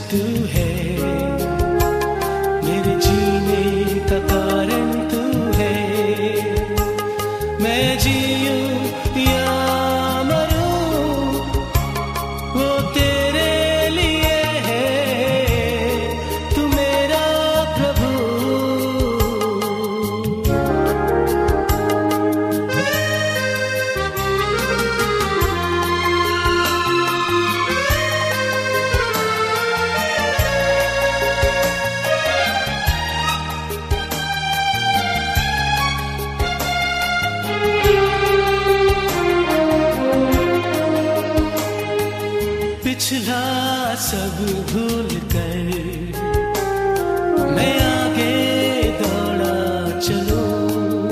तू है, मेरे जीने का कारण तू है। मैं जीऊं या मरूं वो तेरे लिए है, तू मेरा प्रभु। पिछला सब भूल कर मैं आगे दौड़ा चलूं,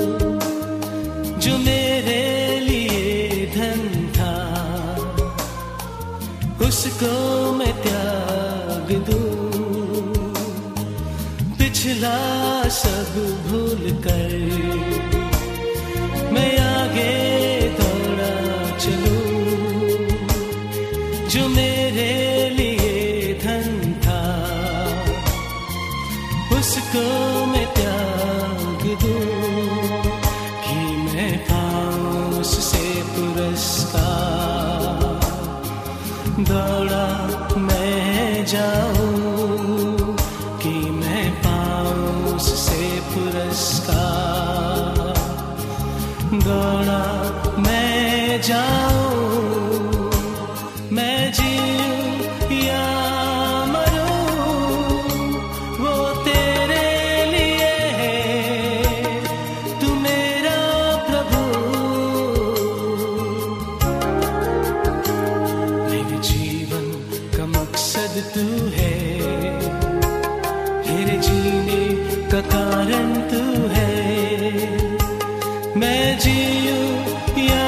जो मेरे लिए धन था उसको मैं त्याग दूं। पिछला सब भूल कर मैं आगे दौड़ा चलूं, जो मेरे लिए धन था उसको मैं त्याग दूं, कि मैं पाऊं उससे पुरस्कार। दौड़ा मैं जाऊं कि मैं पाऊं उससे पुरस्कार। दौड़ा मैं जाऊं, मैं जीऊं या मरूं वो तेरे लिए है, तू मेरा प्रभु। मेरे जीवन का मकसद तू है, मेरे जीने का कारण तू है। मैं जीऊं या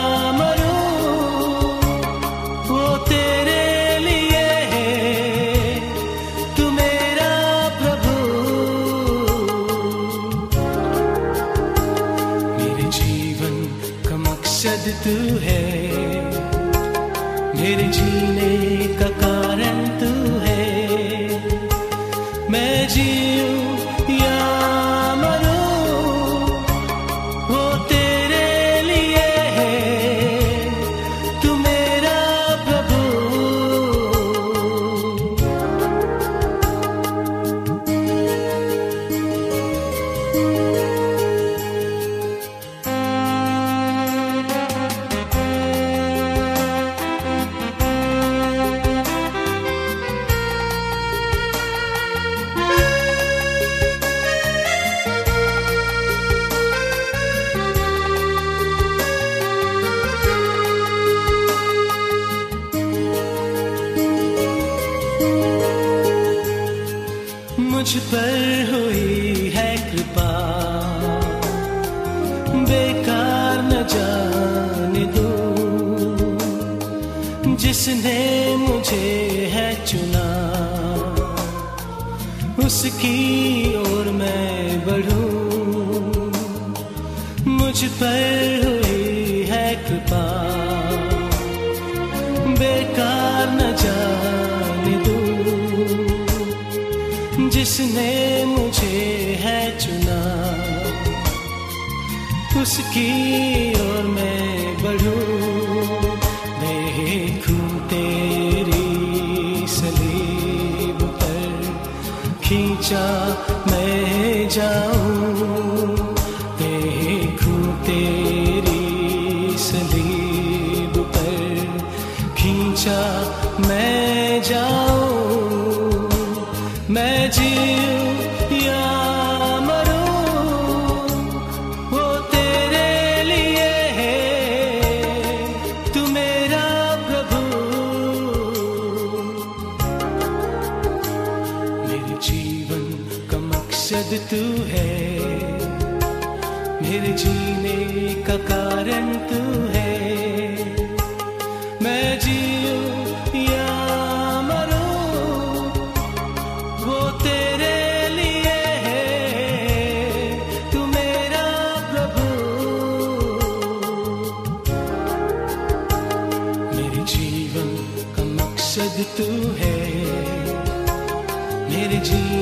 तू है, मेरे जीने का कारण तू है। मैं जीऊं या मरूं वो तेरे लिए है, तू मेरा प्रभु। मुझ पर हुई है कृपा, बेकार न जाने दो। जिसने मुझे है चुना उसकी ओर मैं बढ़ूं। मुझ पर हुई है कृपा, बेकार न जाने दो। जिसने मुझे है चुना उसकी ओर मैं बढ़ूं। देखूं तेरी सलीब पर खींचा मैं जाऊं। देखूं तेरी सलीब पर खींचा मैं जाऊं। मैं जीऊं या मरूं वो तेरे लिए है, तू मेरा प्रभु। मेरे जीवन का मकसद तू है, मेरे जीने का कारण तू है। मैं जीऊं या तू है, जीवन